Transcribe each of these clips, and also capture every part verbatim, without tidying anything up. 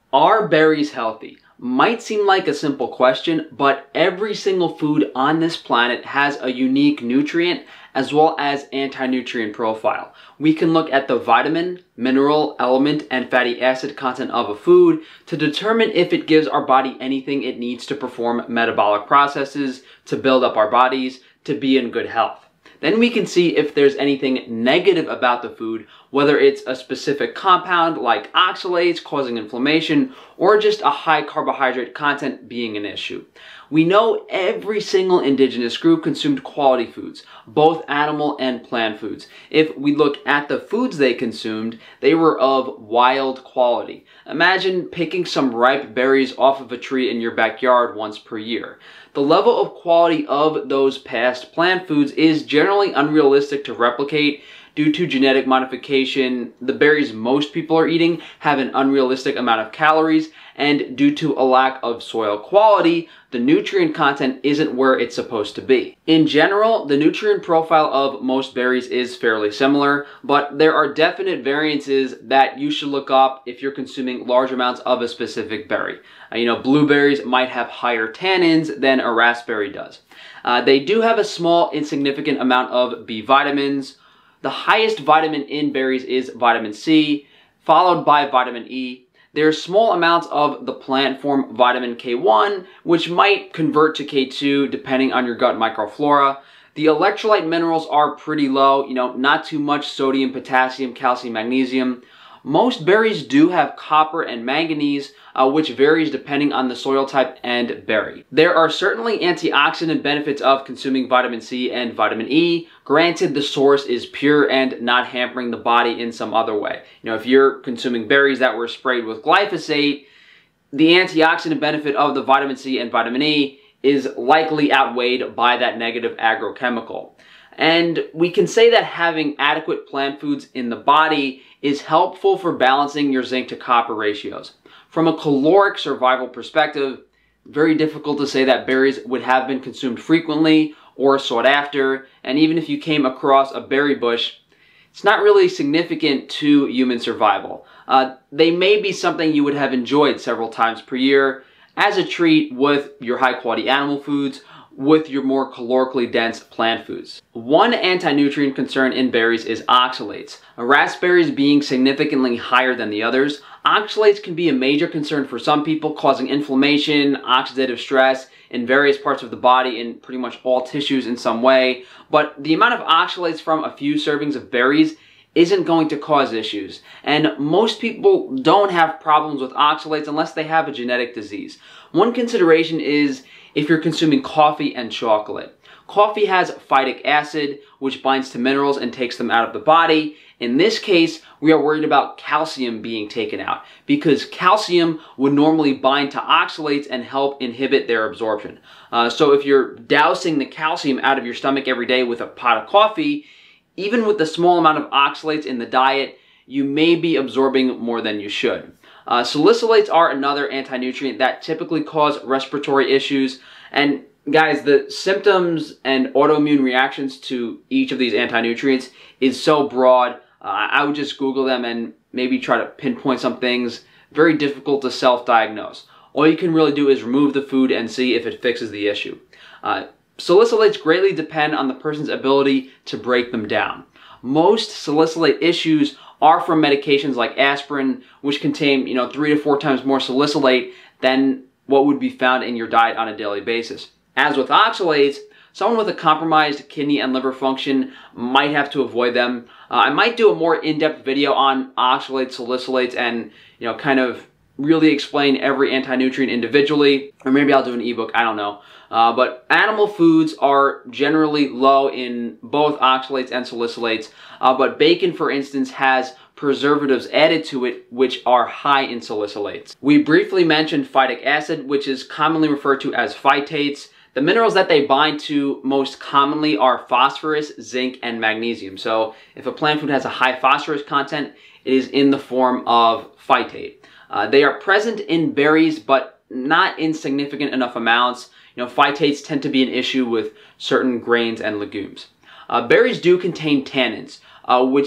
Are berries healthy? Might seem like a simple question, but every single food on this planet has a unique nutrient as well as anti-nutrient profile. We can look at the vitamin, mineral, element, and fatty acid content of a food to determine if it gives our body anything it needs to perform metabolic processes, to build up our bodies, to be in good health. Then we can see if there's anything negative about the food, whether it's a specific compound like oxalates causing inflammation or just a high carbohydrate content being an issue. We know every single indigenous group consumed quality foods, both animal and plant foods. If we look at the foods they consumed, they were of wild quality. Imagine picking some ripe berries off of a tree in your backyard once per year. The level of quality of those past plant foods is generally unrealistic to replicate due to genetic modification. The berries most people are eating have an unrealistic amount of calories, and due to a lack of soil quality, the nutrient content isn't where it's supposed to be. In general, the nutrient profile of most berries is fairly similar, but there are definite variances that you should look up if you're consuming large amounts of a specific berry. Uh, you know, blueberries might have higher tannins than a raspberry does. Uh, they do have a small, insignificant amount of B vitamins. The highest vitamin in berries is vitamin C, followed by vitamin E. There are small amounts of the plant form vitamin K one, which might convert to K two depending on your gut microflora. The electrolyte minerals are pretty low, you know, not too much sodium, potassium, calcium, magnesium. Most berries do have copper and manganese, uh, which varies depending on the soil type and berry. There are certainly antioxidant benefits of consuming vitamin C and vitamin E. Granted, the source is pure and not hampering the body in some other way. You know, if you're consuming berries that were sprayed with glyphosate, the antioxidant benefit of the vitamin C and vitamin E is likely outweighed by that negative agrochemical. And we can say that having adequate plant foods in the body is helpful for balancing your zinc to copper ratios. From a caloric survival perspective, very difficult to say that berries would have been consumed frequently or sought after, and even if you came across a berry bush, it's not really significant to human survival. Uh, they may be something you would have enjoyed several times per year as a treat with your high quality animal foods, with your more calorically dense plant foods. One anti-nutrient concern in berries is oxalates. Raspberries being significantly higher than the others, oxalates can be a major concern for some people, causing inflammation, oxidative stress in various parts of the body, in pretty much all tissues in some way. But the amount of oxalates from a few servings of berries isn't going to cause issues. And most people don't have problems with oxalates unless they have a genetic disease. One consideration is if you're consuming coffee and chocolate. Coffee has phytic acid, which binds to minerals and takes them out of the body. In this case, we are worried about calcium being taken out, because calcium would normally bind to oxalates and help inhibit their absorption. Uh, so if you're dousing the calcium out of your stomach every day with a pot of coffee, even with the small amount of oxalates in the diet, you may be absorbing more than you should. Uh, salicylates are another anti-nutrient that typically cause respiratory issues. And guys, the symptoms and autoimmune reactions to each of these anti-nutrients is so broad. Uh, I would just Google them and maybe try to pinpoint some things. Very difficult to self-diagnose. All you can really do is remove the food and see if it fixes the issue. Uh, salicylates greatly depend on the person's ability to break them down. Most salicylate issues are from medications like aspirin, which contain, you know, three to four times more salicylate than what would be found in your diet on a daily basis. As with oxalates, someone with a compromised kidney and liver function might have to avoid them. Uh, I might do a more in-depth video on oxalates, salicylates, and, you know, kind of really explain every anti-nutrient individually, or maybe I'll do an ebook, I don't know. Uh, but animal foods are generally low in both oxalates and salicylates, uh, but bacon, for instance, has preservatives added to it which are high in salicylates. We briefly mentioned phytic acid, which is commonly referred to as phytates. The minerals that they bind to most commonly are phosphorus, zinc, and magnesium. So if a plant food has a high phosphorus content, it is in the form of phytate. Uh, they are present in berries, but not in significant enough amounts. You know, phytates tend to be an issue with certain grains and legumes. Uh, berries do contain tannins, uh, which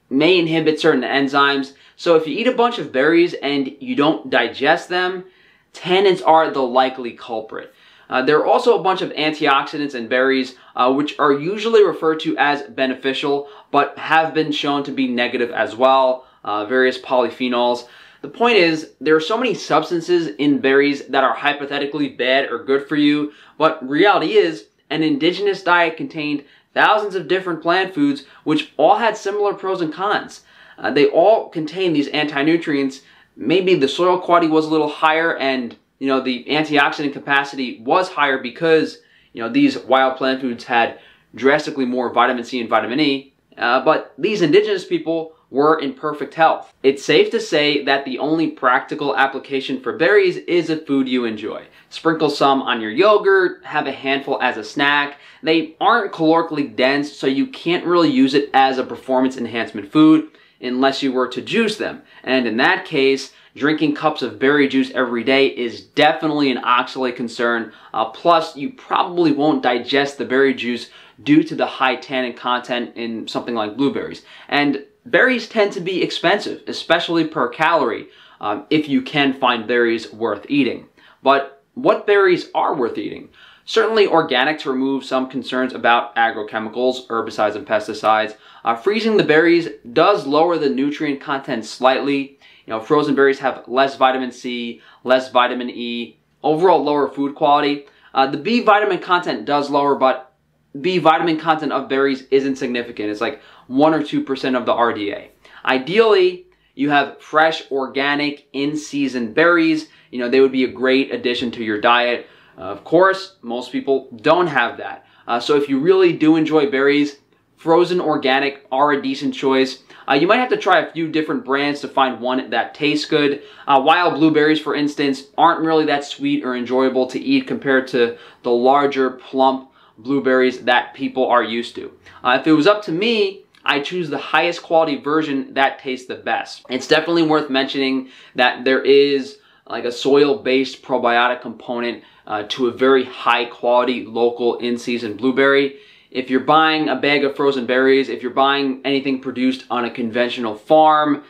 may inhibit certain enzymes. So if you eat a bunch of berries and you don't digest them, tannins are the likely culprit. Uh, there are also a bunch of antioxidants in berries, uh, which are usually referred to as beneficial, but have been shown to be negative as well, uh, various polyphenols. The point is, there are so many substances in berries that are hypothetically bad or good for you, but reality is, an indigenous diet contained thousands of different plant foods which all had similar pros and cons. Uh, they all contain these anti-nutrients. Maybe the soil quality was a little higher and you know, the antioxidant capacity was higher because, you know, these wild plant foods had drastically more vitamin C and vitamin E, uh, but these indigenous people were in perfect health. It's safe to say that the only practical application for berries is a food you enjoy. Sprinkle some on your yogurt, have a handful as a snack. They aren't calorically dense, so you can't really use it as a performance enhancement food unless you were to juice them. And in that case, drinking cups of berry juice every day is definitely an oxalate concern. Uh, plus, you probably won't digest the berry juice due to the high tannin content in something like blueberries. And berries tend to be expensive, especially per calorie, um, if you can find berries worth eating. But what berries are worth eating? Certainly organics remove some concerns about agrochemicals, herbicides, and pesticides. Uh, freezing the berries does lower the nutrient content slightly. You know, frozen berries have less vitamin C, less vitamin E, overall lower food quality. Uh, the B vitamin content does lower, but B vitamin content of berries isn't significant. It's like one or two percent of the R D A. Ideally, you have fresh, organic, in-season berries. You know, they would be a great addition to your diet. Uh, of course, most people don't have that. Uh, so if you really do enjoy berries, frozen organic are a decent choice. Uh, you might have to try a few different brands to find one that tastes good. Uh, wild blueberries, for instance, aren't really that sweet or enjoyable to eat compared to the larger, plump blueberries that people are used to. Uh, if it was up to me, I choose the highest quality version that tastes the best. It's definitely worth mentioning that there is like a soil-based probiotic component uh, to a very high quality local in-season blueberry. If you're buying a bag of frozen berries, if you're buying anything produced on a conventional farm,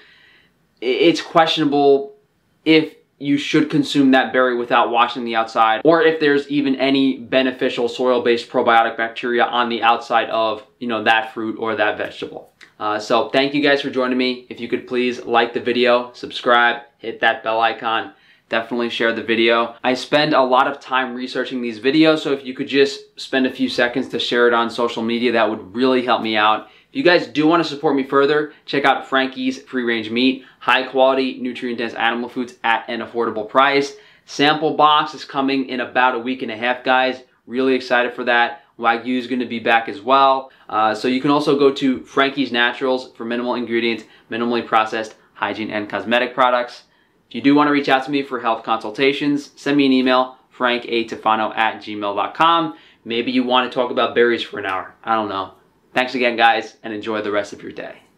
it's questionable if you should consume that berry without washing the outside, or if there's even any beneficial soil-based probiotic bacteria on the outside of, you know, that fruit or that vegetable. Uh, so thank you guys for joining me. If you could please like the video, subscribe, hit that bell icon. Definitely share the video. I spend a lot of time researching these videos, so if you could just spend a few seconds to share it on social media, that would really help me out. If you guys do want to support me further, check out Frankie's Free Range Meat, high quality, nutrient-dense animal foods at an affordable price. Sample box is coming in about a week and a half, guys. Really excited for that. Wagyu is going to be back as well. Uh, so you can also go to Frankie's Naturals for minimal ingredients, minimally processed hygiene and cosmetic products. If you do want to reach out to me for health consultations, send me an email, frank a tufano at gmail dot com. Maybe you want to talk about berries for an hour. I don't know. Thanks again, guys, and enjoy the rest of your day.